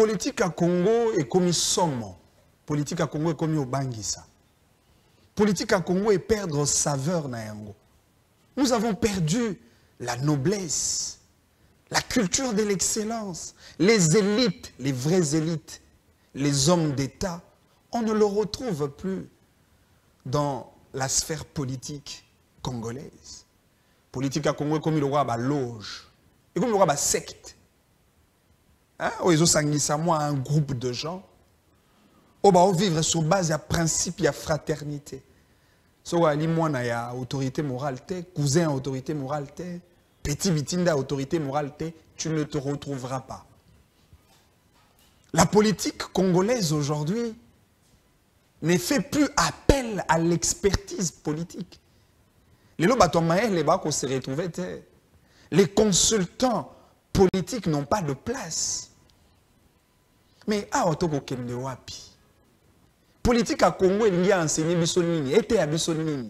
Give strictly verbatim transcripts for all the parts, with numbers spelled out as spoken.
politique à Congo est comme somme. Politique à Congo est comme au Bangisa. Politique à Congo est perdre saveur na yango. Nous avons perdu la noblesse, la culture de l'excellence, les élites, les vraies élites, les hommes d'État. On ne le retrouve plus dans la sphère politique congolaise. Politique à Congo est comme il y aura une loge, et comme il y aura une secte. Hein? Ils ont un groupe de gens. On va vivre sur base de principe et de fraternité. Si on a une autorité morale, cousin autorité morale, petit bitinda autorité morale, tu ne te retrouveras pas. La politique congolaise aujourd'hui ne fait plus appel à l'expertise politique. Les se retrouver, les consultants politiques n'ont pas de place. Mais à Otoko-Kende wapi. Politique à Congo, il y a enseigné Bissonini, était à Bissonini.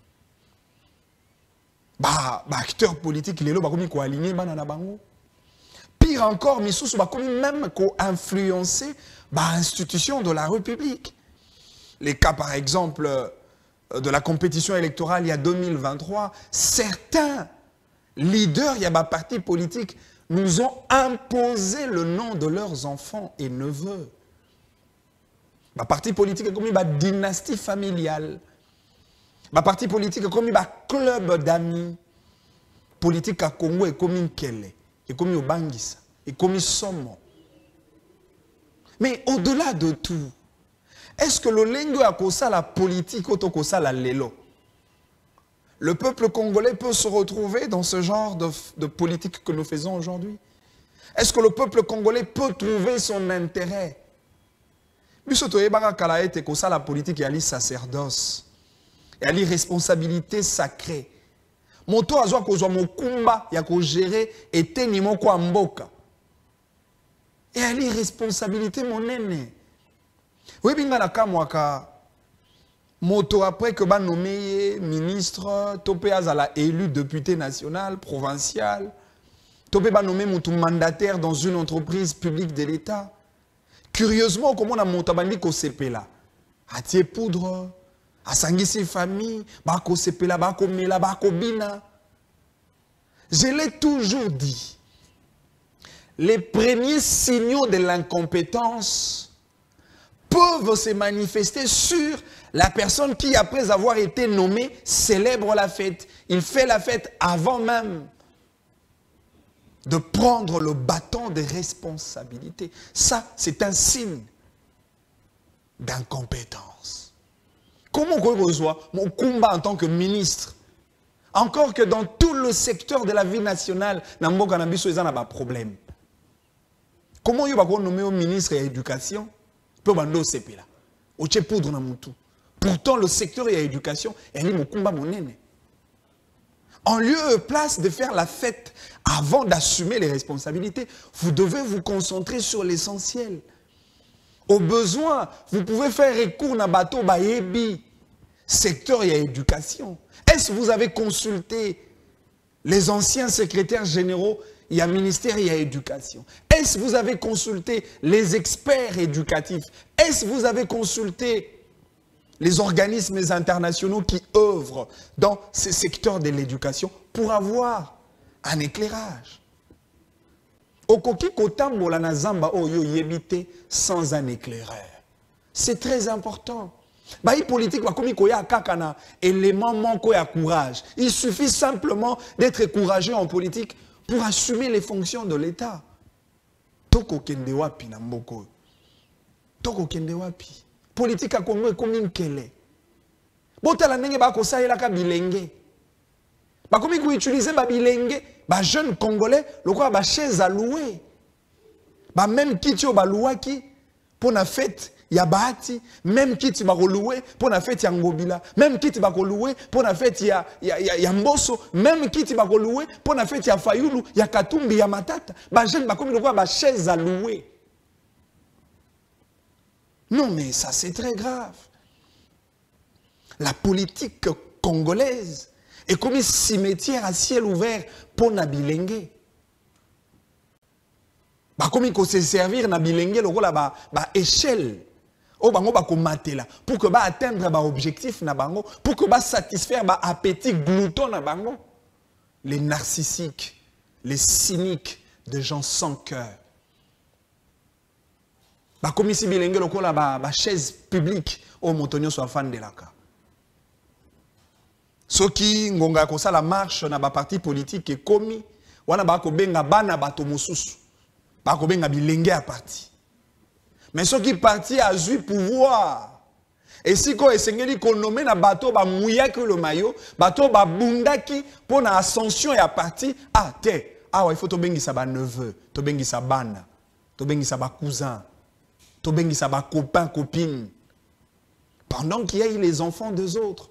Bah, bah, acteur politique, il est là, bah, comme il a aligné, bah, na bango. Pire encore, Missous, bah, comme même qu'on influencé, bah, institution de la République. Les cas, par exemple, de la compétition électorale il y a deux mille vingt-trois, certains leaders, il y a des partis politiques, nous ont imposé le nom de leurs enfants et neveux. Ma parti politique comme une dynastie familiale. Ma parti politique comme un club d'amis. Politique à Congo est comme une kele, et comme une bangisa, et comme une somme. Mais au-delà de tout, est-ce que le lingue a causé la politique ou a la lelo? Le peuple congolais peut se retrouver dans ce genre de, de politique que nous faisons aujourd'hui? Est-ce que le peuple congolais peut trouver son intérêt? La politique est sacerdoce, et la responsabilité sacrée. Moto a besoin que mon combat ya ko gérer et tenir ko mboka. Et la responsabilité mon aîné. Oui binga na kamwaka moto après que ba nommé ministre, topé azala élu député national, provincial, topé ba nommé mon mandataire dans une entreprise publique de l'État. Curieusement, comment on a monté à Sepela, à Thier Poudre, à Sangisi Famille, à Sepela, à Komela, à Kobina. Je l'ai toujours dit, les premiers signaux de l'incompétence peuvent se manifester sur la personne qui, après avoir été nommée, célèbre la fête. Il fait la fête avant même de prendre le bâton de responsabilité. Ça, c'est un signe d'incompétence. Comment on reçoit mon combat en tant que ministre? Encore que dans tout le secteur de la vie nationale, il y a un problème. Comment on va nommer au ministre de l'éducation? Pourtant, le secteur de l'éducation, il y a un combat mon aîné. En lieu et place de faire la fête avant d'assumer les responsabilités, vous devez vous concentrer sur l'essentiel. Au besoin, vous pouvez faire recours à bateau bayebi, secteur et éducation. Est-ce que vous avez consulté les anciens secrétaires généraux, il y a ministère, il y a éducation? Est-ce que vous avez consulté les experts éducatifs? Est-ce que vous avez consulté les organismes internationaux qui œuvrent dans ces secteurs de l'éducation pour avoir un éclairage? Okoki kotambola na zamba oyo yebite sans un éclaireur. C'est très important. Baï politique wa komi koya kakana élément manko ya courage. Il suffit simplement d'être courageux en politique pour assumer les fonctions de l'État. Toko kende wapi na mboko. Toko kende wapi. Politique à Congo est comme une kele. Botala nenge ba ko saela ka bilenge. Ba komi ko utiliser ba bilenge, ba jeunes congolais, le quoi ba chaise à louer. Ba même kitio ba louaki pour na fête ya bahati, même kiti ba ko louer pour na fête ya ngobila, même kiti ba ko louer pour na fête ya ya ya, ya mboso, même kiti ba ko louer pour na fête ya fayulu, ya katumbi, ya matata. Ba jeune ba komi le quoi ba chaise à louer. Non, mais ça, c'est très grave. La politique congolaise est comme un cimetière à ciel ouvert pour Nabilengue. Bah, comme il faut se servir na bilenge le rôle ba ba échelle. Oh bango ba komatela pour que ba atteindre ba objectif na bango, pour que ba satisfaire ba appétit glouton na bango. Les narcissiques, les cyniques, des gens sans cœur. Bah comme ici bilenge le rôle ba ba chaise publique au montonio soit fan de la ka. Ceux qui ngonga ko la marche na ba parti politique et komi wana ba ko benga bana bato mosusu. Ba ko benga bilenge à parti. Mais ceux qui parti à eu pouvoir. Et si ko esengeli ko nommer na bateau ba mouya que le maillot, bateau ba bundaki pour na ascension et à parti, ah te, ah ouais, il faut to bengi sa ba neveu, to bengi sa bana, to bengi sa ba cousin, to bengi sa ba copain copine. Pendant qu'il y a les enfants des autres.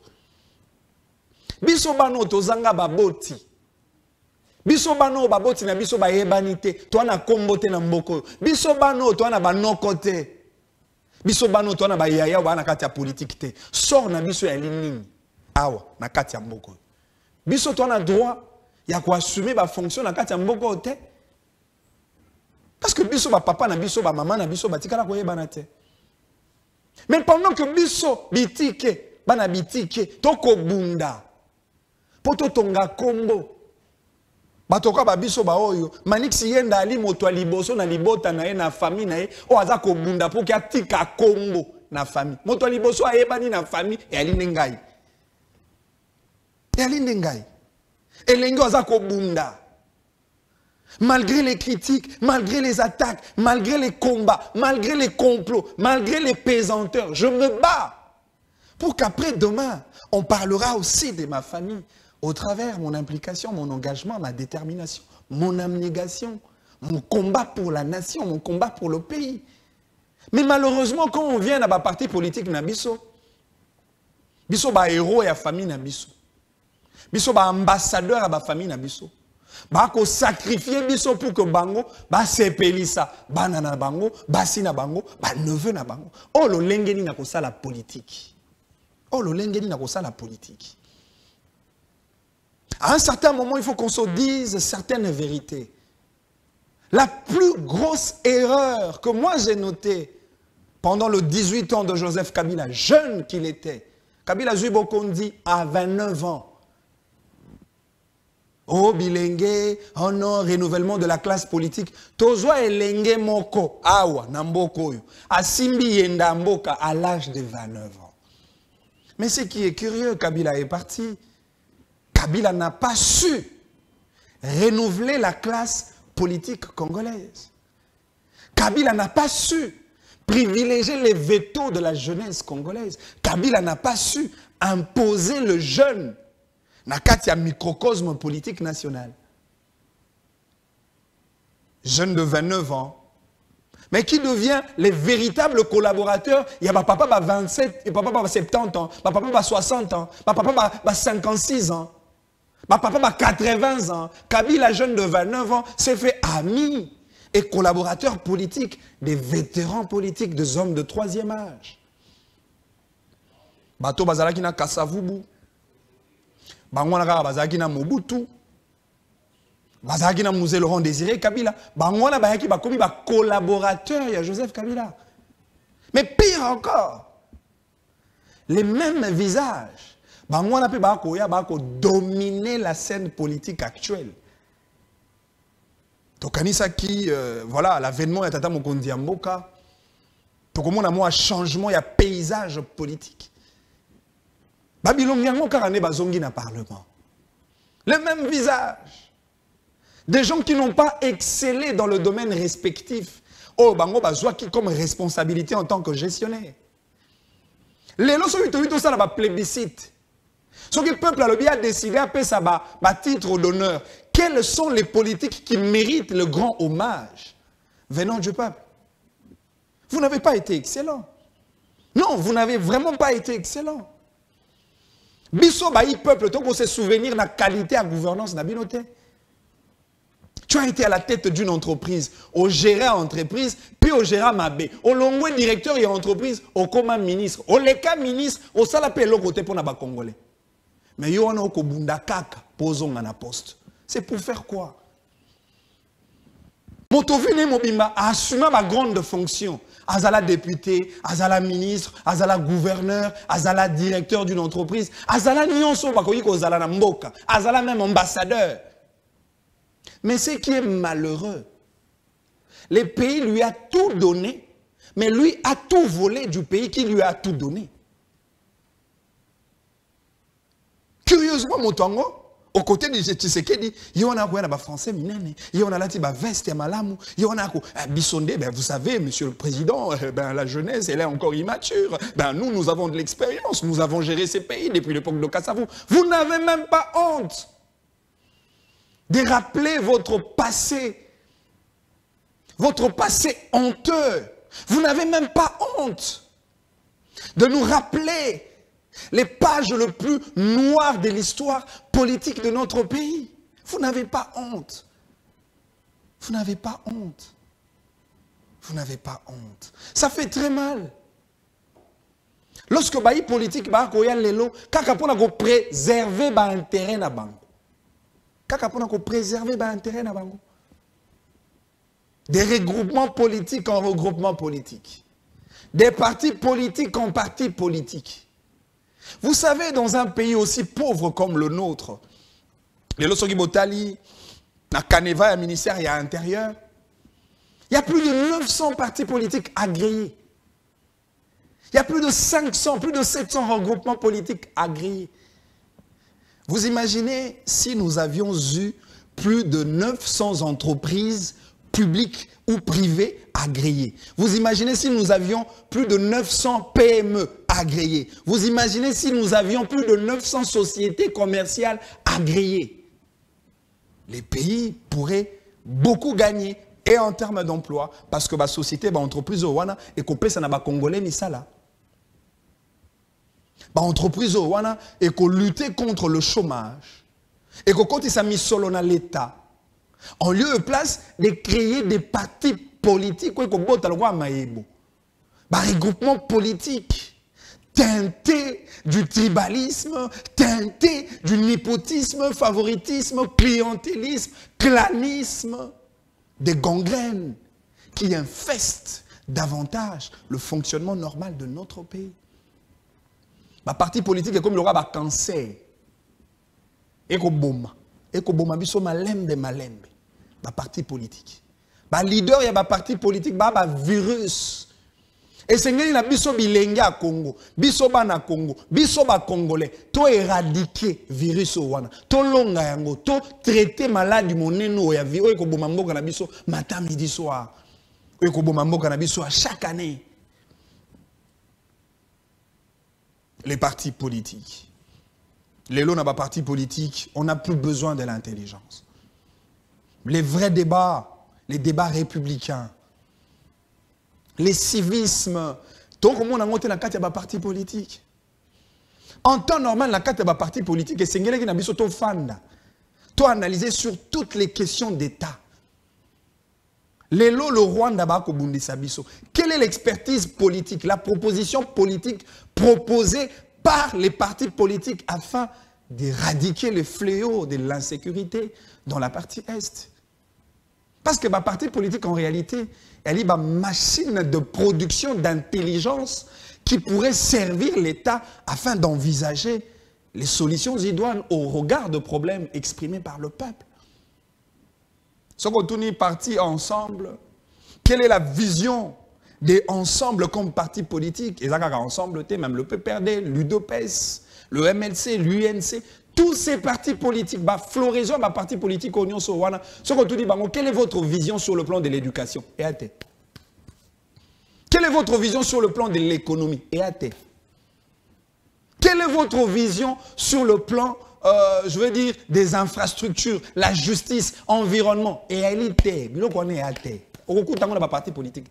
Biso bano to zanga ba boti. Biso bano ba boti na biso ba yebanite, to na kombote na mboko. Biso bano to na ba nokote. Biso bano to na ba yaya ba na kati ya politique te. Sort na biso ya linini. Awa na kati ya mboko. Biso to na droit ya ko assumer ba fonction na kati ya mboko te. Parce que biso ba papa na biso ba maman na biso ba tikala ko yebana te. Mais pendant que biso bitike, bana bitike, toko bunda. Poto tonga kombo. Batoka ba biso ba oyo, maniksi yenda ali moto liboso na libota na ye na famille na ye, o aza ko bunda po ki atika kombo na famille. Moto liboso ayebani na famille e ali nengai. E ali nengai. Elengo aza ko bunda. Malgré les critiques, malgré les attaques, malgré les combats, malgré les complots, malgré les pesanteurs, je me bats pour qu'après demain, on parlera aussi de ma famille au travers de mon implication, mon engagement, ma détermination, mon abnégation, mon combat pour la nation, mon combat pour le pays. Mais malheureusement, quand on vient à ma parti politique, Nabiso, Biso ba héros et la famille Nabiso, Biso ba ambassadeur à ma famille Nabiso. Bako sacrifier biso pour que bango ba sepelisa bana na bango basi na bango ba neveu na bango. Oh lo lengeni na kosa la politique. Oh lo lengeni na kosa la politique. À un certain moment, il faut qu'on se dise certaines vérités. La plus grosse erreur que moi j'ai notée pendant le dix-huit ans de Joseph Kabila, jeune qu'il était, Kabila Zuibokondi à vingt-neuf ans. Oh, bilenge, oh non, renouvellement de la classe politique. Tozwa elenge moko, awa, namboko yo. Asimbi yenda mboka à l'âge de vingt-neuf ans. Mais ce qui est curieux, Kabila est parti. Kabila n'a pas su renouveler la classe politique congolaise. Kabila n'a pas su privilégier les vétos de la jeunesse congolaise. Kabila n'a pas su imposer le jeune dans le microcosme politique national. Jeune de vingt-neuf ans, mais qui devient les véritables collaborateurs. Il y a ma papa à vingt-sept, et papa à soixante-dix ans, ma papa à soixante ans, ma papa à cinquante-six ans, ma papa à quatre-vingts ans. Kabila, jeune de vingt-neuf ans, s'est fait ami et collaborateur politique des vétérans politiques, des hommes de troisième âge. Bato bazalaki na Kasavubu. Bangwana kaka bazalaki na Mobutu. Bazalaki na Musée Laurent Désiré Kabila. Bangwana bayaki bakomi ba collaborateur ya Joseph Kabila. Mais pire encore, les mêmes visages. Bangwana pe bako ya bako dominer la scène politique actuelle. Tokanisa qui euh, voilà l'avènement ya Tata Mokonzi Mboka. Tokomona mo un changement ya paysage politique. Babylone yango karane bazongi na parlement. Le même visage. Des gens qui n'ont pas excellé dans le domaine respectif. Oh, bango bazwa qui comme responsabilité en tant que gestionnaire. Les lois sont huit ça la plébiscite. Ce que le peuple a décidé à payer ça ba titre d'honneur. Quelles sont les politiques qui méritent le grand hommage venant du peuple? Vous n'avez pas été excellent. Non, vous n'avez vraiment pas été excellent. Biso baï peuple, tu peux se souvenir de la qualité à gouvernance de binote. Tu as été à la tête d'une entreprise, au gérant entreprise, puis au gérant mabé, au longue directeur et entreprise, au commun ministre, au leka ministre, au salapé l'autre côté pour les Congolais. Mais yo on a au bunda kaka, posons à la poste. C'est pour faire quoi? Motovine Mobimba a assumé ma grande fonction. Azala député, Azala ministre, Azala gouverneur, Azala directeur d'une entreprise, Azala nyonso bakoyi ko Azala na mboka, Azala même ambassadeur. Mais ce qui est malheureux, le pays lui a tout donné, mais lui a tout volé du pays qui lui a tout donné. Curieusement, Motongo, aux côtés de Tshisekedi, il y en a un français minene, il y en a là qui va veste et malamu, il y en a un bisondé, ben vous savez, monsieur le président, ben la jeunesse elle est encore immature. Ben nous nous avons de l'expérience, nous avons géré ces pays depuis l'époque de Kassavou. Vous n'avez même pas honte de rappeler votre passé, votre passé honteux. Vous n'avez même pas honte de nous rappeler les pages les plus noires de l'histoire politique de notre pays. Vous n'avez pas honte. Vous n'avez pas honte. Vous n'avez pas honte. Ça fait très mal. Lorsque les politique ba ko ya lelo, kaka pona ko préserver ba intérêt na bango. Kaka pona ko préserver ba intérêt na bango. Des regroupements politiques en regroupements politiques. Des partis politiques en partis politiques. Vous savez, dans un pays aussi pauvre comme le nôtre, les Losogi Botali, na Kaneva, le ministère et l'intérieur, il y a plus de neuf cents partis politiques agréés. Il y a plus de cinq cents, plus de sept cents regroupements politiques agréés. Vous imaginez si nous avions eu plus de neuf cents entreprises publiques ou privées agréées. Vous imaginez si nous avions plus de neuf cents P M E agréées. Vous imaginez si nous avions plus de neuf cents sociétés commerciales agréées. Les pays pourraient beaucoup gagner et en termes d'emploi parce que la société, l'entreprise wana et qu'on ça n'a congolais ni ça là. L'entreprise wana et qu'on lutter contre le chômage et qu'on quand ça mis solo dans l'État. En lieu et place de créer des partis politiques, un regroupement politique teinté du tribalisme, teinté du népotisme, favoritisme, clientélisme, clanisme, des gangrènes qui infestent davantage le fonctionnement normal de notre pays. Le parti politique est comme le roi d'un cancer. Et comme boma. Et comme boma biso malembe malembe. Le parti politique. Le leader, il y a un parti politique, un virus. Et c'est ce que biso bilenga à Congo, biso bana Congo, biso ba Congolais, to éradiquer virus au wana, to longa yango, to traiter maladie moneno ya vi, oye ko boma mboka na biso matin midi soir. Oye ko boma mboka na biso chaque année. Les partis politiques. Les lots n'a pas partis politiques, on n'a plus besoin de l'intelligence. Les vrais débats, les débats républicains, les civismes, tout le monde a monté la carte de parti politique. En temps normal, la carte de parti politique, et c'est ce qui n'a pas été fan. Tu as analysé sur toutes les questions d'État. Lelo, le Rwanda, quelle est l'expertise politique, la proposition politique proposée par les partis politiques afin d'éradiquer le fléau de l'insécurité dans la partie Est? Parce que ma parti politique, en réalité, elle est une machine de production d'intelligence qui pourrait servir l'État afin d'envisager les solutions idoines au regard de problèmes exprimés par le peuple. Ce qu'on tourne parti ensemble, quelle est la vision des ensembles comme parti politique? Et ça, ensemble, même le P P R D, l'U D P E S, le M L C, l'U N C, tous ces partis politiques, bah, floraison, bah, parti politique, Union Sowana, ce qu'on dit, bah, quelle est votre vision sur le plan de l'éducation? Et à tête. Quelle est votre vision sur le plan de l'économie? Et à tête. Quelle est votre vision sur le plan, euh, je veux dire, des infrastructures, la justice, environnement? Et à l'ité, nous on est à tête. Au coup, on a pas parti politique.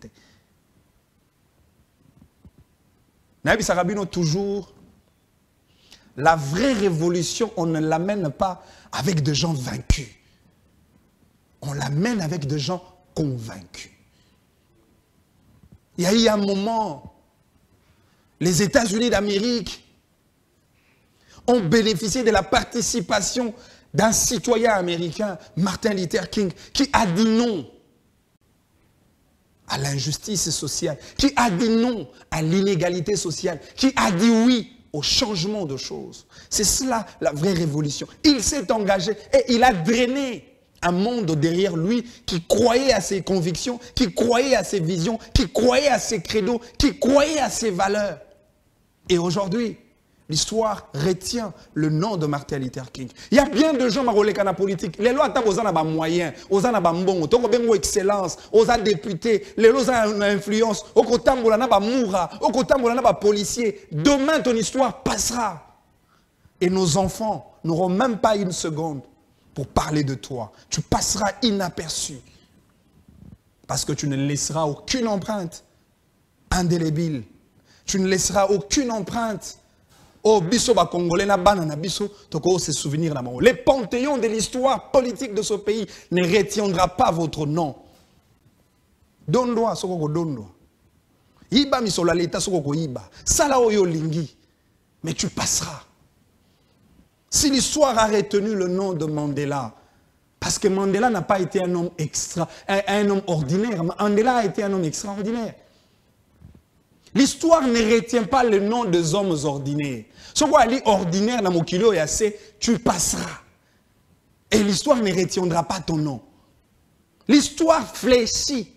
Nabi Sarabino toujours. La vraie révolution, on ne l'amène pas avec des gens vaincus. On l'amène avec des gens convaincus. Il y a eu un moment, les États-Unis d'Amérique ont bénéficié de la participation d'un citoyen américain, Martin Luther King, qui a dit non à l'injustice sociale, qui a dit non à l'inégalité sociale, qui a dit oui au changement de choses. C'est cela la vraie révolution. Il s'est engagé et il a drainé un monde derrière lui qui croyait à ses convictions, qui croyait à ses visions, qui croyait à ses credos, qui croyait à ses valeurs. Et aujourd'hui, l'histoire retient le nom de Martin Luther King. Il y a bien de gens qui sont politique. Les lois ont des moyens, ils ont des bon, excellence, ils ont des députés, les lois ont une influence, ils ont des moura, ils ont des policiers. Demain, ton histoire passera. Et nos enfants n'auront même pas une seconde pour parler de toi. Tu passeras inaperçu. Parce que tu ne laisseras aucune empreinte indélébile. Tu ne laisseras aucune empreinte. Oh, biso ba congolais na banana biso, toko se souvenir na Les panthéons de l'histoire politique de ce pays ne retiendra pas votre nom. Dondwa soko dondwa. Iba misola leta soko iba. Sala oyo lingi. Mais tu passeras. Si l'histoire a retenu le nom de Mandela, parce que Mandela n'a pas été un homme extra, un, un homme ordinaire, Mandela a été un homme extraordinaire. L'histoire ne retient pas le nom des hommes ordinaires. Ce qu'on dit ordinaire dans mon kilo et assez, tu passeras. Et l'histoire ne retiendra pas ton nom. L'histoire fléchit.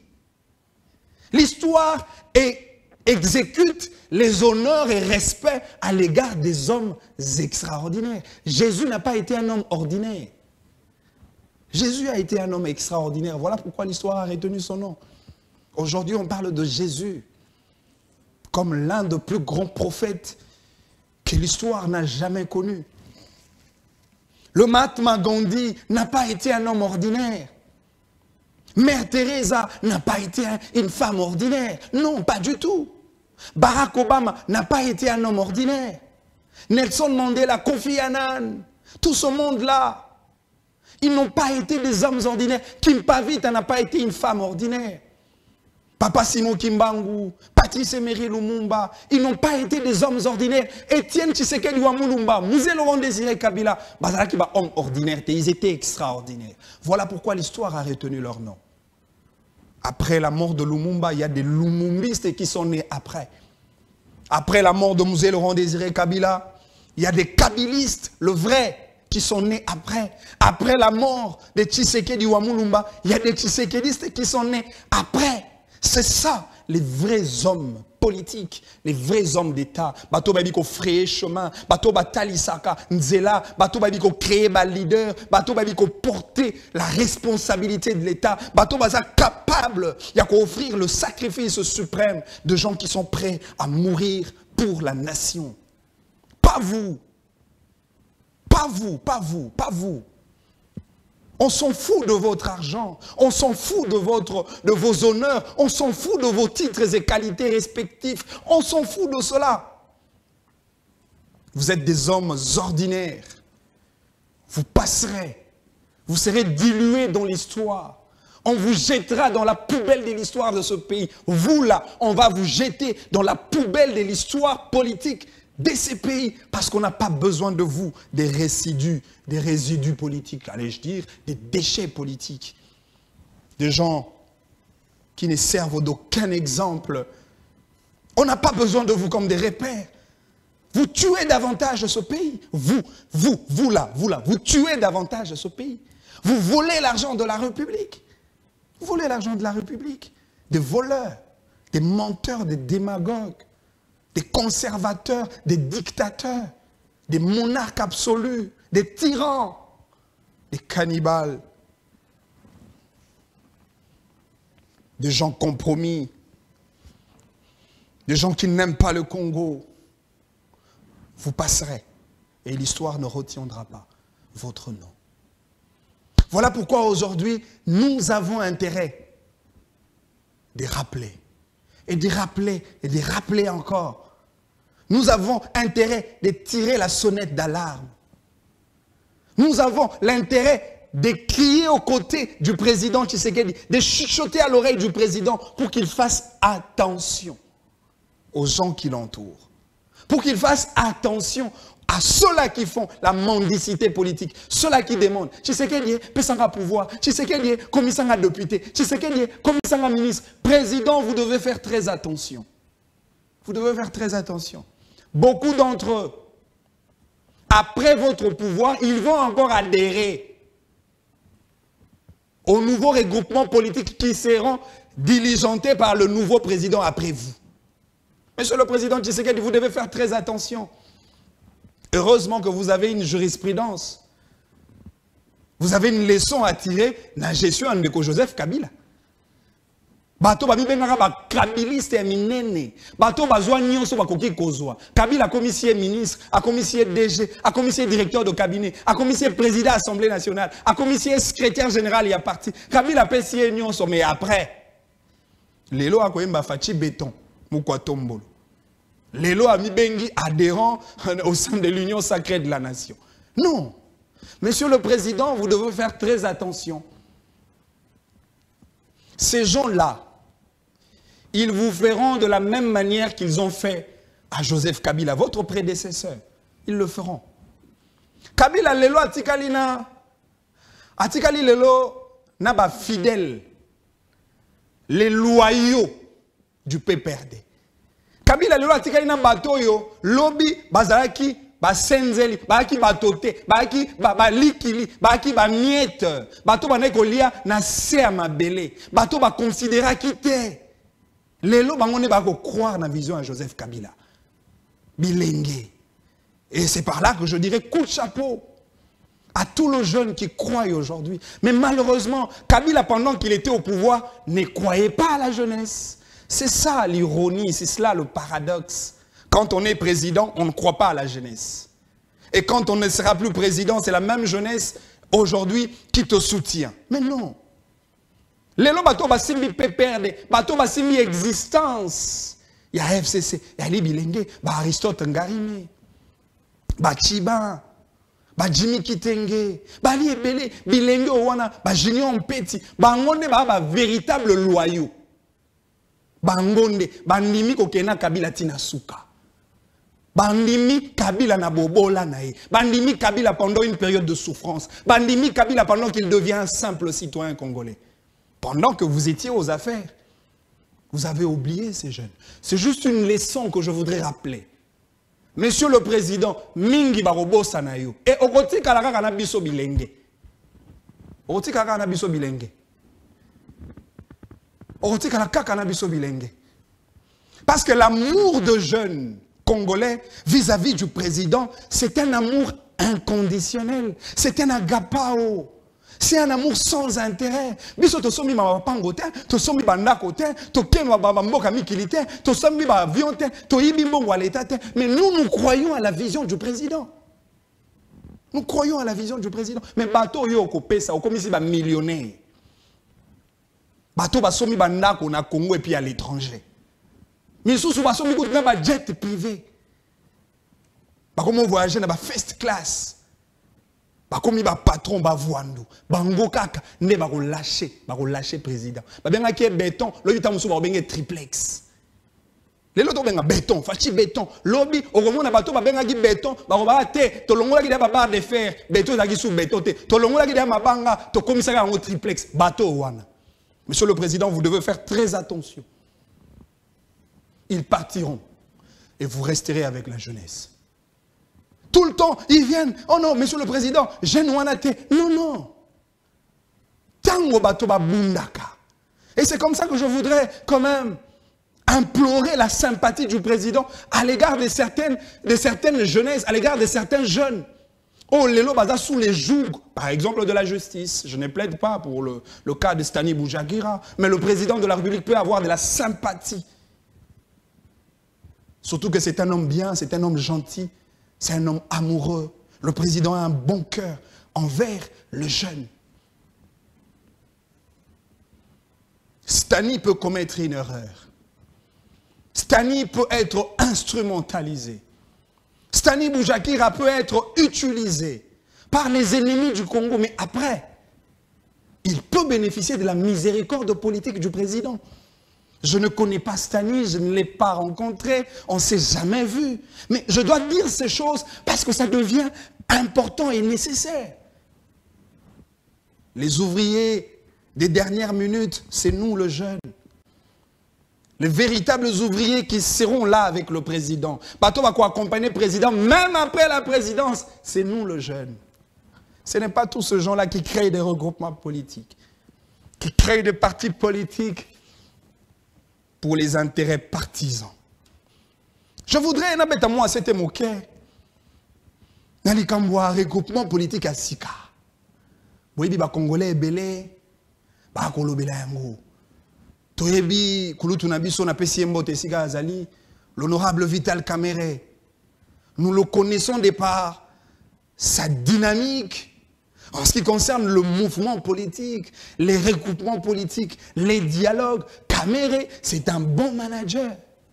L'histoire exécute les honneurs et respects à l'égard des hommes extraordinaires. Jésus n'a pas été un homme ordinaire. Jésus a été un homme extraordinaire. Voilà pourquoi l'histoire a retenu son nom. Aujourd'hui, on parle de Jésus comme l'un des plus grands prophètes que l'histoire n'a jamais connu. Le Mahatma Gandhi n'a pas été un homme ordinaire. Mère Teresa n'a pas été une femme ordinaire. Non, pas du tout. Barack Obama n'a pas été un homme ordinaire. Nelson Mandela, Kofi Annan, tout ce monde-là, ils n'ont pas été des hommes ordinaires. Kim Pavita n'a pas été une femme ordinaire. Papa Simon Kimbangu, Patrice Emery Lumumba, ils n'ont pas été des hommes ordinaires. Étienne Tshisekedi Wamulumba, Mouzé Laurent Désiré Kabila, Bazala qui va homme ordinaire, ils étaient extraordinaires. Voilà pourquoi l'histoire a retenu leur nom. Après la mort de Lumumba, il y a des Lumumbistes qui sont nés après. Après la mort de Mouzé Laurent Désiré Kabila, il y a des Kabilistes, le vrai, qui sont nés après. Après la mort de Tshisekedi Wamulumba, il y a des Tshisekedistes qui sont nés après. C'est ça, les vrais hommes politiques, les vrais hommes d'État. Bato babi ko frayer chemin, bato batali saka nzela, bato babi ko créer ba leader, bato babi ko porter la responsabilité de l'État, bato baza capable, il y a qu'à offrir le sacrifice suprême de gens qui sont prêts à mourir pour la nation. Pas vous, pas vous, pas vous, pas vous. On s'en fout de votre argent, on s'en fout de, votre, de vos honneurs, on s'en fout de vos titres et qualités respectifs, on s'en fout de cela. Vous êtes des hommes ordinaires, vous passerez, vous serez dilués dans l'histoire, on vous jettera dans la poubelle de l'histoire de ce pays. Vous là, on va vous jeter dans la poubelle de l'histoire politique de ces pays, parce qu'on n'a pas besoin de vous, des résidus, des résidus politiques, allais-je dire, des déchets politiques, des gens qui ne servent d'aucun exemple. On n'a pas besoin de vous comme des repères. Vous tuez davantage ce pays. Vous, vous, vous là, vous là, vous tuez davantage ce pays. Vous volez l'argent de la République. Vous volez l'argent de la République. Des voleurs, des menteurs, des démagogues, des conservateurs, des dictateurs, des monarques absolus, des tyrans, des cannibales, des gens compromis, des gens qui n'aiment pas le Congo. Vous passerez et l'histoire ne retiendra pas votre nom. Voilà pourquoi aujourd'hui, nous avons intérêt de rappeler, et de rappeler, et de rappeler encore. Nous avons intérêt de tirer la sonnette d'alarme. Nous avons l'intérêt de crier aux côtés du président Tshisekedi, de chuchoter à l'oreille du président pour qu'il fasse attention aux gens qui l'entourent. Pour qu'il fasse attention à ceux-là qui font la mendicité politique, ceux-là qui demandent, Tshisekedi, pesanga pouvoir, Tshisekedi, commissaire député, Tshisekedi, commissaire ministre, président, vous devez faire très attention. Vous devez faire très attention. Beaucoup d'entre eux, après votre pouvoir, ils vont encore adhérer aux nouveaux regroupements politiques qui seront diligentés par le nouveau président après vous. Monsieur le président Tshisekedi, vous devez faire très attention. Heureusement que vous avez une jurisprudence. Vous avez une leçon à tirer de la gestion de Joseph Kabila. Bato ba bibengaka ba kabiliste minene. Bato bazwa nyonso bakoki kozwa. Kabila commissaire ministre, a commissaire D G, a commissaire directeur de cabinet, a commissaire président de l'Assemblée nationale, a commissaire secrétaire général, il y a parti. Kabila pesier nyonso, mais après, lelo a koyemba fachi béton, mukwa tombolo. Lelo a mibengi adhérent au sein de l'Union sacrée de la nation. Non. Monsieur le Président, vous devez faire très attention. Ces gens-là, ils vous feront de la même manière qu'ils ont fait à Joseph Kabila, votre prédécesseur. Ils le feront. Kabila lelo atikali na atikali lelo na ba fidèles, les loyaux du P P R D. Kabila lelo atikali na bato yo lobi bazalaki ba senzeli baki batote baki ba likili baki ba miette bato ba nekolia na se ya mabele bato ba considérer kité lelo bangone ba ko croire na vision à Joseph Kabila bilenge. Et c'est par là que je dirais coup de chapeau à tous les jeunes qui croient aujourd'hui. Mais malheureusement, Kabila, pendant qu'il était au pouvoir, ne croyait pas à la jeunesse. C'est ça l'ironie, c'est cela le paradoxe. Quand on est président, on ne croit pas à la jeunesse. Et quand on ne sera plus président, c'est la même jeunesse aujourd'hui qui te soutient. Mais non. Les lots bateaux va simbi perdre, bateaux va simbi existence. Il y a F C C, il y a les Bilenge, bah Aristote Ngarime, bah Chiba, bah Jimmy Kitenge, bah li ebele, Bilenge Owana, bah Junior Petit, bah Ngonde bah bah véritable loyau. Bah Ngonde, bah Ndimi kokena Kabila tina suka. Bandimi Kabila na bobola nae. Bandimi Kabila pendant une période de souffrance. Bandimi Kabila pendant qu'il devient un simple citoyen congolais. Pendant que vous étiez aux affaires, vous avez oublié ces jeunes. C'est juste une leçon que je voudrais rappeler. Monsieur le Président, mingi barobo sanayo. Et okoti kalaka kana biso bilenge. Okoti kalaka kana biso bilenge. Okoti kalaka kana biso bilenge. Parce que l'amour de jeunes Congolais vis-à-vis du président, c'est un amour inconditionnel. C'est un agapao. C'est un amour sans intérêt. Biso to somi ma pangote, to somi banda kote, to kenwa baba mboka mikilite, to somi ba avion te, to yibi mbongo à l'état te. Mais nous, nous croyons à la vision du président. Nous croyons à la vision du président. Mais bateau yo ko pesa, comme ici ba millionnaire. Bateau ba somi banda ko na Congo et puis à l'étranger. Mais sous souvent somi ko na jet privé. Ba comment voyager na ba first class. Ba comme ba patron ba voandu. Bango kaka ne ba ko lâcher, ba ko lâcher président. Ba benga ki béton, lo yuta musu ba benga triplex. Les loto benga béton, fachi béton. Lobi au moment na bato ba benga ki béton, ba ko ba te to longola ki da ba barre de fer, béton za ki sous béton te. To longola ki da mabanga, to commissariat en triplex, bateau wana. Monsieur le Président, vous devez faire très attention. Ils partiront et vous resterez avec la jeunesse. Tout le temps, ils viennent. Oh non, Monsieur le Président, jeune wanate. Non, non. Tango bato ba bundaka. Et c'est comme ça que je voudrais quand même implorer la sympathie du président à l'égard de certaines, de certaines jeunesses, à l'égard de certains jeunes. Oh, Lelo Baza sous les jougs, par exemple, de la justice. Je ne plaide pas pour le, le cas de Stani Boujagira, mais le président de la République peut avoir de la sympathie. Surtout que c'est un homme bien, c'est un homme gentil, c'est un homme amoureux. Le président a un bon cœur envers le jeune. Stani peut commettre une erreur. Stani peut être instrumentalisé. Stani Boujagira peut être utilisé par les ennemis du Congo, mais après, il peut bénéficier de la miséricorde politique du président. Je ne connais pas Stani, je ne l'ai pas rencontré, on ne s'est jamais vu. Mais je dois dire ces choses parce que ça devient important et nécessaire. Les ouvriers des dernières minutes, c'est nous le jeune. Les véritables ouvriers qui seront là avec le président. Bateau va quoi accompagner le président, même après la présidence, c'est nous le jeune. Ce n'est pas tous ces gens-là qui créent des regroupements politiques, qui créent des partis politiques pour les intérêts partisans. Je voudrais, n'abête à moi, c'était mon cœur. Nani kambwa regroupement politique à Sika. Boyebi ba Congolais belé, ba kolobela yango. Toyebi kulutu na biso na pesi mbote Sika azali, l'honorable Vital Kamerhe. Nous le connaissons de par sa dynamique en ce qui concerne le mouvement politique, les regroupements politiques, les dialogues. Kamerhe, c'est un bon manager.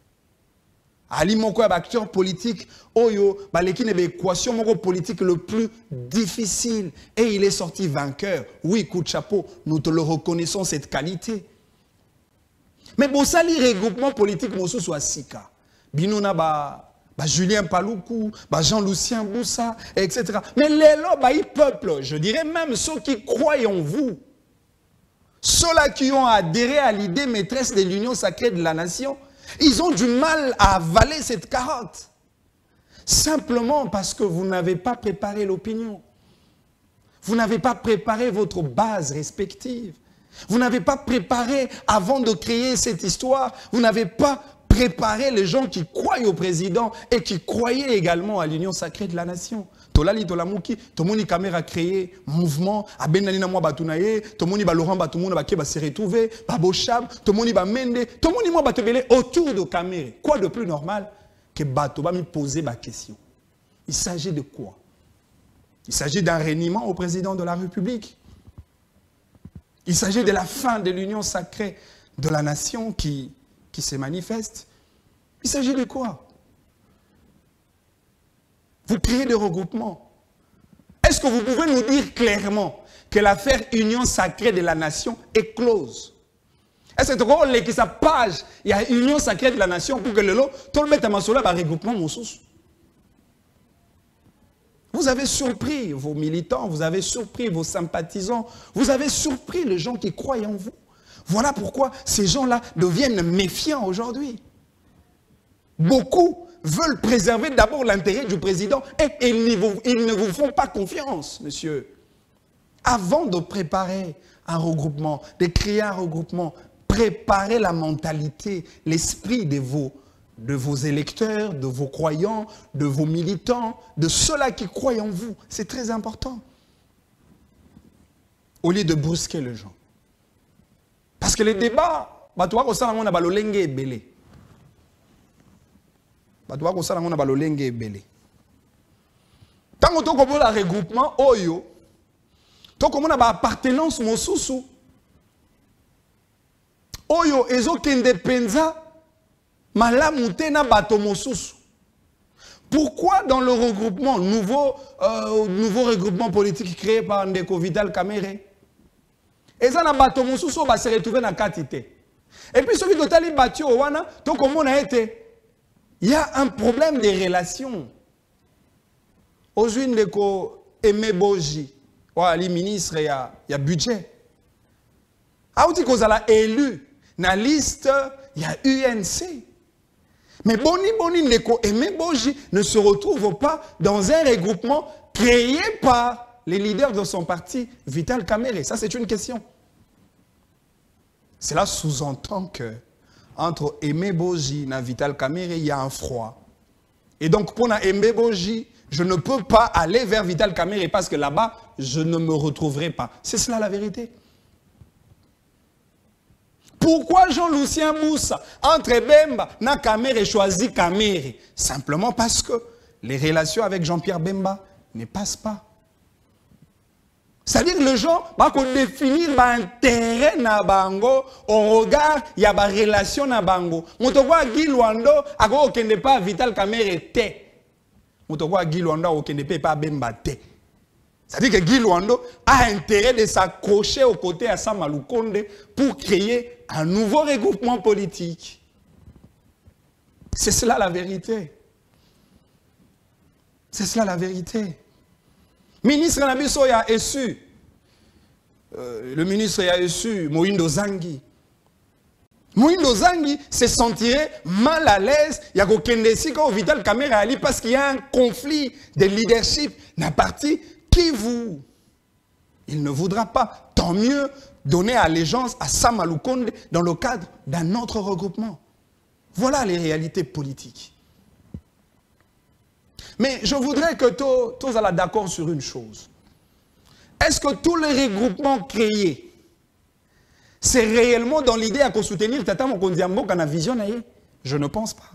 Ali moko acteur politique, oyo, baleki nebe équation moko politique le plus difficile. Et il est sorti vainqueur. Oui, coup de chapeau, nous te le reconnaissons cette qualité. Mais bon, ça, les regroupements politiques, mosu soit Sika. Binona ba. Bah Julien Paloukou, bah Jean-Lucien Boussa, et cetera. Mais les lots, bah, ils peuplent, je dirais même ceux qui croient en vous. Ceux-là qui ont adhéré à l'idée maîtresse de l'union sacrée de la nation, ils ont du mal à avaler cette carotte. Simplement parce que vous n'avez pas préparé l'opinion. Vous n'avez pas préparé votre base respective. Vous n'avez pas préparé, avant de créer cette histoire, vous n'avez pas préparer les gens qui croient au président et qui croyaient également à l'union sacrée de la nation. Tolali Tolamuki, Tomoni Kamerhe a créé mouvement, Abenanina Mwa Batunaye, Tomoni ba Laurent Batumuna Bake ba se retrouver, Babochab, Tomoni ba Mende, Tomoni Mwa Batebele autour de Kamerhe. Quoi de plus normal que Bato ba mi poser ma question? Il s'agit de quoi? Il s'agit d'un reniement au président de la République. Il s'agit de la fin de l'union sacrée de la nation qui qui se manifeste. Il s'agit de quoi? Vous créez des regroupements. Est-ce que vous pouvez nous dire clairement que l'affaire union sacrée de la nation est close? Est-ce que vous sa page, il y a union sacrée de la nation pour que le lot, tout le monde a un regroupement moussous? Vous avez surpris vos militants, vous avez surpris vos sympathisants, vous avez surpris les gens qui croient en vous. Voilà pourquoi ces gens-là deviennent méfiants aujourd'hui. Beaucoup veulent préserver d'abord l'intérêt du président et ils ne, vous, ils ne vous font pas confiance, monsieur. Avant de préparer un regroupement, de créer un regroupement, préparez la mentalité, l'esprit de vos, de vos électeurs, de vos croyants, de vos militants, de ceux-là qui croient en vous. C'est très important. Au lieu de brusquer les gens. Parce que les débats, bah tu vois qu'on s'en a balolenge et belé. Bah tu vois qu'on s'en a balolenge et belé. Tant que tu as un regroupement, oyo, tu as une appartenance mosusu. Oyo, ezo kende penza, malamute na bato mosusu. Pourquoi dans le regroupement, nouveau, euh, nouveau regroupement politique créé par Ndeko Vital Kamerhe, et ça na bato mosusu va se retrouver dans quantité. Et puis celui totali bati owana, to comment on a été, il y a un problème de relations. Aujourd'hui Ndeko Aimé Boji, les ministres il y a, il y a budget. Aouti qu'on a élu na liste, il y a U N C. Mais Boni Boni Ndeko Aimé Boji ne se retrouve pas dans un regroupement créé par les leaders de son parti, Vital Kamerhe. Ça, c'est une question. Cela sous-entend que entre Aimé Boji et Vital Kamerhe, il y a un froid. Et donc, pour Aimé Boji, je ne peux pas aller vers Vital Kamerhe parce que là-bas, je ne me retrouverai pas. C'est cela la vérité. Pourquoi Jean-Lucien Boussa, entre Bemba et Kamerhe, choisit Kamerhe? Simplement parce que les relations avec Jean-Pierre Bemba ne passent pas. C'est-à-dire que les gens vont définir l'intérêt na bango au regard il y a une relation na bango. Motokwa Guy Luando ako okende pas Vital Kamerhe te. Motokwa Guy Luando okende pas Bemba te. C'est-à-dire que Guy Luando a intérêt de s'accrocher aux côtés à Sama Lukonde pour créer un nouveau regroupement politique. C'est cela la vérité. C'est cela la vérité. Ministre Nabiso a reçu, euh, le ministre a reçu Moïndo Zangi. Moïndo Zangi se sentirait mal à l'aise. Il y a au Vital Kamera Ali parce qu'il y a un conflit de leadership dans la partie Kivu. Il ne voudra pas, tant mieux, donner allégeance à Sama Lukonde dans le cadre d'un autre regroupement. Voilà les réalités politiques. Mais je voudrais que tous soient d'accord sur une chose. Est-ce que tous les regroupements créés, c'est réellement dans l'idée à soutenir Tata Mokondiambo dans la vision? Je ne pense pas.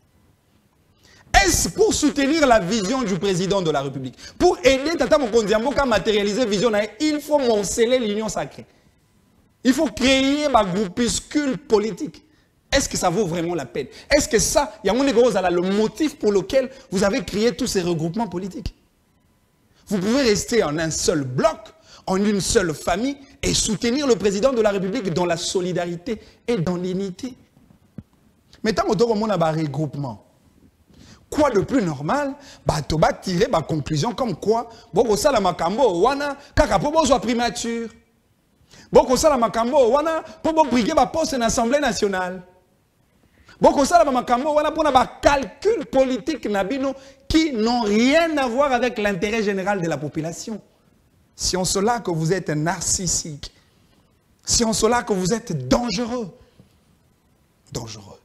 Est-ce pour soutenir la vision du président de la République? Pour aider Tata Mokondiambo à matérialiser la vision, il faut morceler l'union sacrée. Il faut créer un groupuscule politique. Est-ce que ça vaut vraiment la peine? Est-ce que ça, il y a le motif pour lequel vous avez créé tous ces regroupements politiques? Vous pouvez rester en un seul bloc, en une seule famille, et soutenir le président de la République dans la solidarité et dans l'unité. Mais tant qu'on a un regroupement, quoi de plus normal, bah, tu vas tirer ma conclusion comme quoi, bon, ça la makambo, wana, kakapo soit primature. Bon, ça la makambo, wana, pour briguer ma poste en Assemblée nationale. Bon, ça la makambo, wana, pour un calcul politique nabino qui n'ont rien à voir avec l'intérêt général de la population. Si on se là que vous êtes narcissique, si on se là que vous êtes dangereux, dangereux.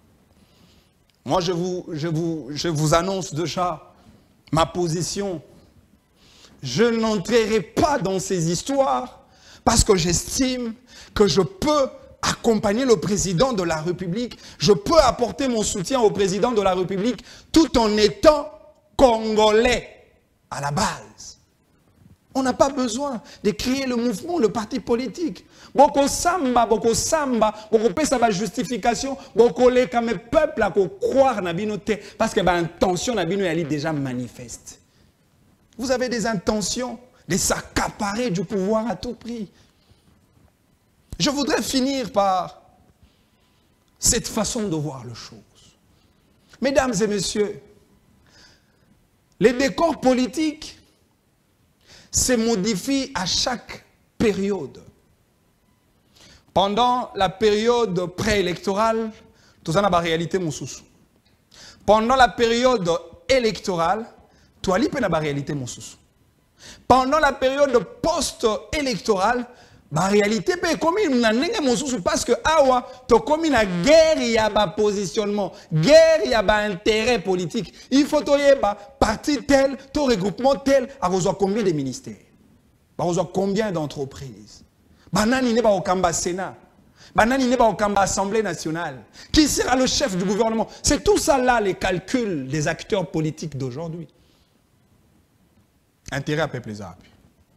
Moi, je vous, je vous, je vous annonce déjà ma position. Je n'entrerai pas dans ces histoires parce que j'estime que je peux accompagner le président de la République, je peux apporter mon soutien au président de la République tout en étant congolais à la base. On n'a pas besoin de créer le mouvement, le parti politique. Beaucoup samba, beaucoup samba, beaucoup pesa ba justification, beaucoup les comme peuple à croire na binoté parce que ba intention na bino est déjà manifeste. Vous avez des intentions de s'accaparer du pouvoir à tout prix. Je voudrais finir par cette façon de voir les choses. Mesdames et messieurs, les décors politiques se modifient à chaque période. Pendant la période préélectorale, tout ça n'a pas réalité mon sous. Pendant la période électorale, tout ça n'a pas réalité mon sous. Pendant la période post-électorale, la réalité est comme une parce que awa to comme une guerre il y a un positionnement, guerre il y a un intérêt politique. Il faut que y parti tel, to regroupement tel, à rejoindre combien de ministères, à rejoindre combien d'entreprises. Banani n'est pas au Kamba Sénat, Banani n'est pas au Kamba Assemblée nationale. Qui sera le chef du gouvernement? C'est tout ça là les calculs des acteurs politiques d'aujourd'hui. Intérêt à peuple les appuis.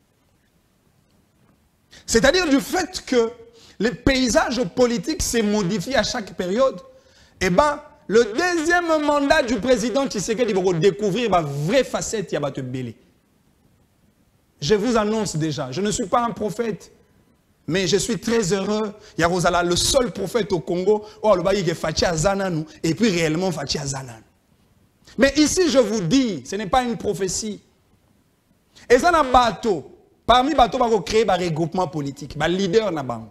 C'est-à-dire du fait que les paysages politiques se modifient à chaque période, et ben, le deuxième mandat du président Tshisekedi va découvrir la vraie facette de Bélé. Je vous annonce déjà, je ne suis pas un prophète, mais je suis très heureux. Il y a le seul prophète au Congo, et puis réellement Fachi Azanan. Mais ici, je vous dis, ce n'est pas une prophétie. Et ça n'a pas bateau. Parmi les bateaux, on va créer un regroupement politique, un leader.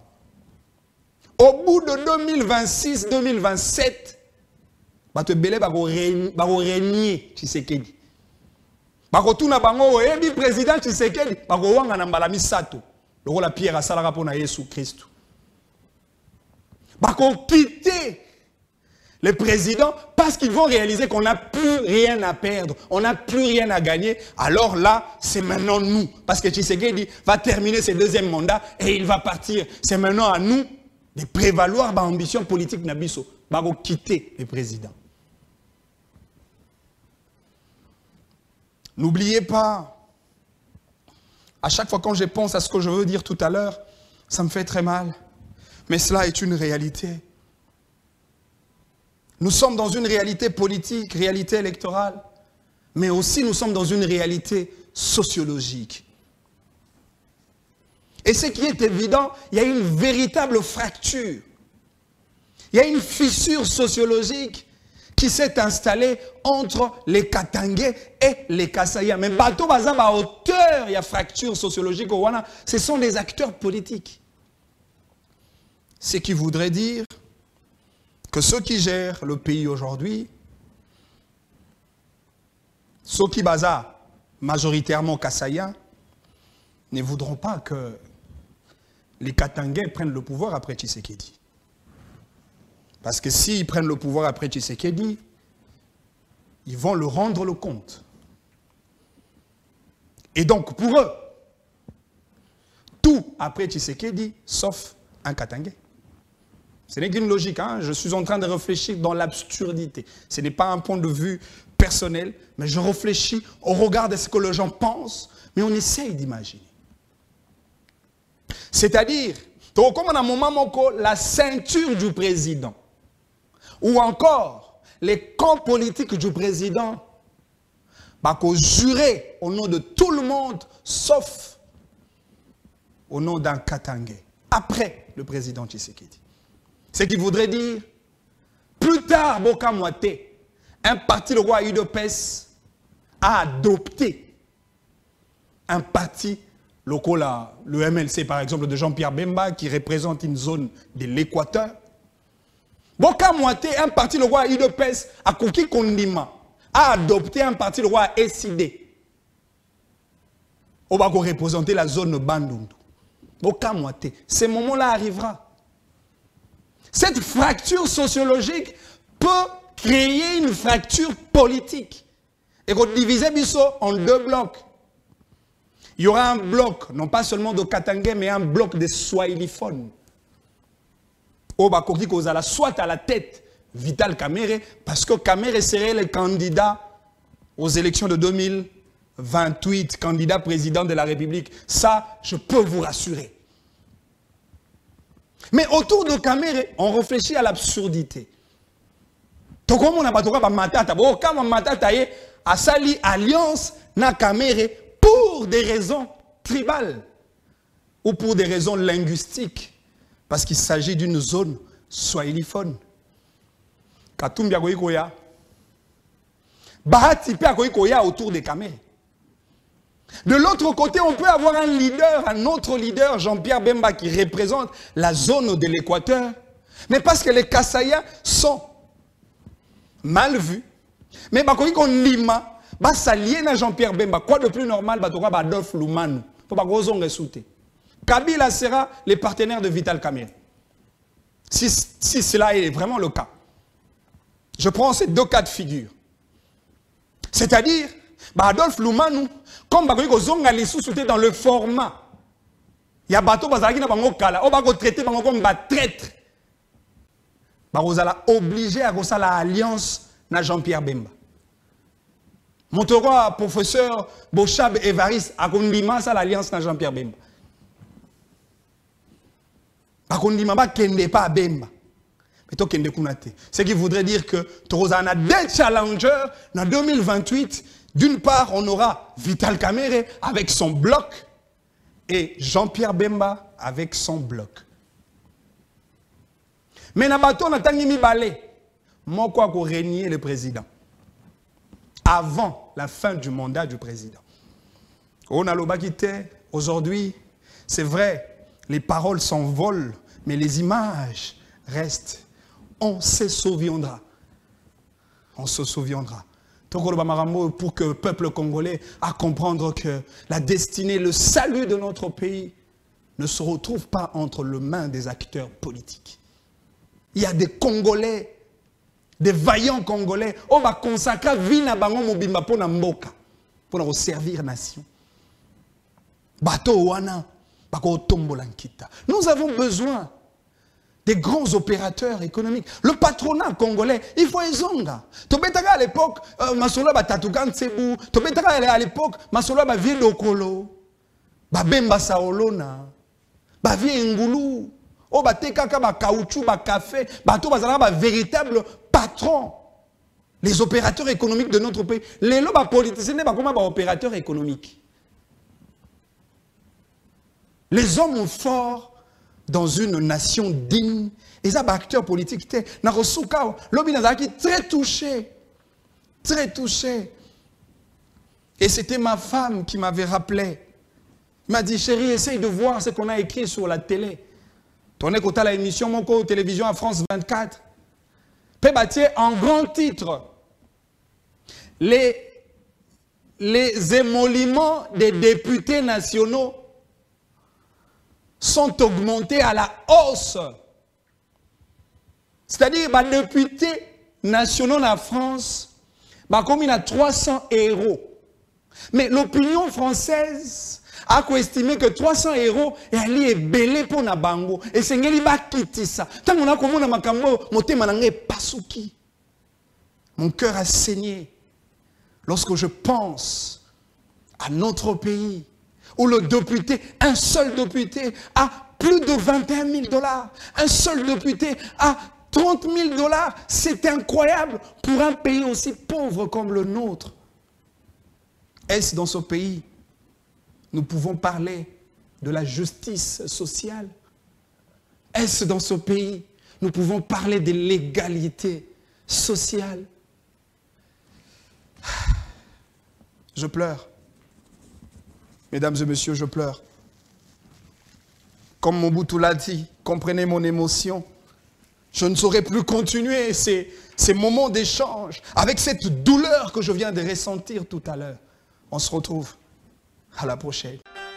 Au bout de deux mille vingt-six deux mille vingt-sept, bateau belé va régner Tshisekedi. Bako tuna bango ebi président Tshisekedi bako wanga na mbala misato. Loko la pierre asalaka pona Yesu Christ. Bako quitter les présidents parce qu'ils vont réaliser qu'on n'a plus rien à perdre, on n'a plus rien à gagner. Alors là, c'est maintenant nous. Parce que Tshisekedi va terminer ses deuxième mandat et il va partir. C'est maintenant à nous de prévaloir ma ambition politique Nabiso. Va quitter les présidents. N'oubliez pas, à chaque fois quand je pense à ce que je veux dire tout à l'heure, ça me fait très mal. Mais cela est une réalité. Nous sommes dans une réalité politique, réalité électorale, mais aussi nous sommes dans une réalité sociologique. Et ce qui est évident, il y a une véritable fracture. Il y a une fissure sociologique qui s'est installée entre les Katangais et les Kassaya. Mais Bato Bazaba à hauteur, il y a fracture sociologique au Rwanda. Ce sont des acteurs politiques. Ce qui voudrait dire que ceux qui gèrent le pays aujourd'hui, ceux qui Baza, majoritairement Kassaya, ne voudront pas que les Katangais prennent le pouvoir après Tshisekedi. Parce que s'ils prennent le pouvoir après Tshisekedi, ils vont le rendre le compte. Et donc, pour eux, tout après Tshisekedi, sauf un Katangais. Ce n'est qu'une logique, hein? Je suis en train de réfléchir dans l'absurdité. Ce n'est pas un point de vue personnel, mais je réfléchis au regard de ce que les gens pensent, mais on essaye d'imaginer. C'est-à-dire, comme on a un moment, la ceinture du président, ou encore les camps politiques du président, bah, qu'on jurait au nom de tout le monde, sauf au nom d'un Katangais, après le président Tshisekedi. Ce qui voudrait dire, plus tard, Boka Moate, un parti, le roi U D P S, a adopté un parti local, le M L C par exemple de Jean-Pierre Bemba, qui représente une zone de l'Équateur. Boka Moate, un parti, le roi U D P S, a Koki Kondima, a adopté un parti, le roi S I D. On va représenter la zone Bandundu. Boka Moate, ce moment-là arrivera. Cette fracture sociologique peut créer une fracture politique. Et qu'on divise Bisso en deux blocs. Il y aura un bloc, non pas seulement de Katangais, mais un bloc de Swahiliphones. Obakoki Kozala, soit à la tête Vital Kamerhe, parce que Kamerhe serait le candidat aux élections de deux mille vingt-huit, candidat président de la République. Ça, je peux vous rassurer. Mais autour de Kamerhe, on réfléchit à l'absurdité. Tokomo na batoka ba matata, bo kama matata ye a sali alliance na Kamerhe pour des raisons tribales ou pour des raisons linguistiques, parce qu'il s'agit d'une zone swahiliphone. Katumbi akoyi koya, Bahati pe akoyi koya autour de Kamerhe. De l'autre côté, on peut avoir un leader, un autre leader, Jean-Pierre Bemba, qui représente la zone de l'Équateur. Mais parce que les Kassaya sont mal vus. Mais quand on lima, bah s'allier à Jean-Pierre Bemba. Quoi de plus normal, bah tu Adolphe Lumanu. Faut pas gros on ressoute. Kabila sera les partenaires de Vital Kamerhe. Si, si cela est vraiment le cas. Je prends ces deux cas de figure. C'est-à-dire, bah Adolphe Lumanu, comme bah zonga les sous-soutés dans le format. Il y a bateau bazaki na bango kala, on va traiter bango comme ba traître. Bah vous allez obligé à faire l'alliance na Jean-Pierre Bemba. Mon roi professeur Bochab Evariste a kondima ça l'alliance na Jean-Pierre Bemba. Bah kondima ba kende pas Bemba. Mais to kende kunate. Ce qui voudrait dire que Torozana des challengers en deux mille vingt-huit. D'une part, on aura Vital Kamerhe avec son bloc et Jean-Pierre Bemba avec son bloc. Mais Nabato n'a pas mis balai. Moi, quoi qu'on régner le président. Avant la fin du mandat du président. On a l'obakité. Aujourd'hui, c'est vrai, les paroles s'envolent, mais les images restent. On se souviendra. On se souviendra. Pour que le peuple congolais a comprendre que la destinée, le salut de notre pays ne se retrouve pas entre les mains des acteurs politiques. Il y a des Congolais, des vaillants Congolais, on va consacrer vie na bango mobimba pour mboka, pour nous servir nation. Bato wana, bako tombola nkita. Nous avons besoin des grands opérateurs économiques. Le patronat congolais, il faut les zonga. Tobetaka à l'époque, Masolo Batatukan Tsebu, Tobetaka à l'époque, Masolo Bavie Dokolo, Babemba Saolona, Bavie Ngulu, O Batekaka ba caoutchouc, ba café, Bato Bazala ba véritable patron. Les opérateurs économiques de notre pays. Les lois politiciens ne sont pas comme opérateurs économiques. Les hommes forts dans une nation digne, et ça, acteur politique, l'homme très touché, très touché. Et c'était ma femme qui m'avait rappelé. Il m'a dit, chérie, essaye de voir ce qu'on a écrit sur la télé. Tourné côté la émission, mon co télévision à France vingt-quatre. Pébatier en grand titre. Les, les émoluments des députés nationaux sont augmentés à la hausse. C'est-à-dire, les députés nationaux de la France, bah, comme il a trois cents euros. Mais l'opinion française a estimé que trois cents euros est belé pour na bango. Et c'est ngeli ba kitisa. Tant on a comme on a makambo, moté manangé pasuki. Mon cœur a saigné lorsque je pense à notre pays où le député, un seul député a plus de vingt et un mille dollars. Un seul député a trente mille dollars. C'est incroyable pour un pays aussi pauvre comme le nôtre. Est-ce dans ce pays, nous pouvons parler de la justice sociale? Est-ce dans ce pays, nous pouvons parler de l'égalité sociale? Je pleure. Mesdames et messieurs, je pleure. Comme Mobutu l'a dit, comprenez mon émotion. Je ne saurais plus continuer ces, ces moments d'échange avec cette douleur que je viens de ressentir tout à l'heure. On se retrouve à la prochaine.